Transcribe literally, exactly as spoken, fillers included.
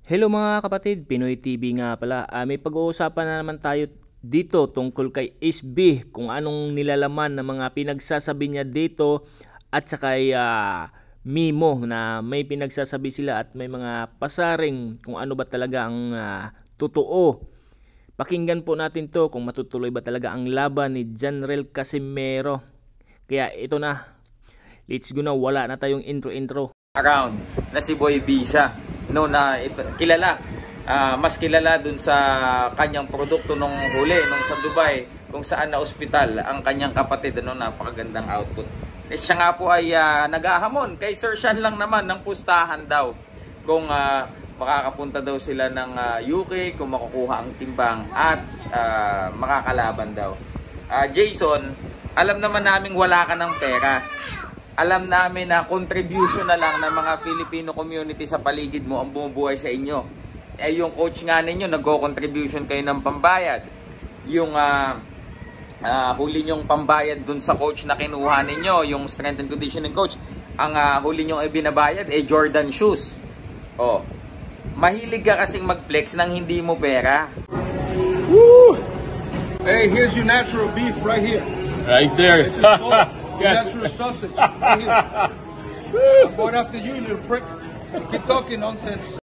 Hello mga kapatid, Pinoy T V nga pala. Ah, may pag-uusapan na naman tayo dito tungkol kay Ace B, kung anong nilalaman ng mga pinagsasabi niya dito at saka kay ah, Mimo na may pinagsasabi sila at may mga pasaring kung ano ba talaga ang ah, totoo. Pakinggan po natin to kung matutuloy ba talaga ang laban ni Janrel Casimero. Kaya ito na, let's go na, wala na tayong intro-intro. Around na si Boy B siya. No, na ito, kilala, uh, mas kilala dun sa kanyang produkto nung huli, nung sa Dubai, kung saan na ospital ang kanyang kapatid, ano, napakagandang output. Eh, siya nga po ay uh, naghahamon kay Sir Sean lang naman ng pustahan daw kung uh, makakapunta daw sila ng uh, U K, kung makukuha ang timbang at uh, makakalaban daw. uh, Jason, alam naman naming wala ka ng pera. Alam namin na contribution na lang ng mga Filipino community sa paligid mo ang bumubuhay sa inyo. Eh, yung coach nga ninyo, nagko-contribution kayo ng pambayad. Yung uh, uh, huli nyong pambayad dun sa coach na kinuha ninyo, yung strength and conditioning coach, ang uh, huli nyong ibinabayad, eh Jordan shoes. Oh, mahilig ka kasing mag-flex nang hindi mo pera. Woo! Hey, here's your natural beef right here. Right there. This is cold. Yes. Natural sausage right here. I'm going after you, you little prick. Keep talking nonsense.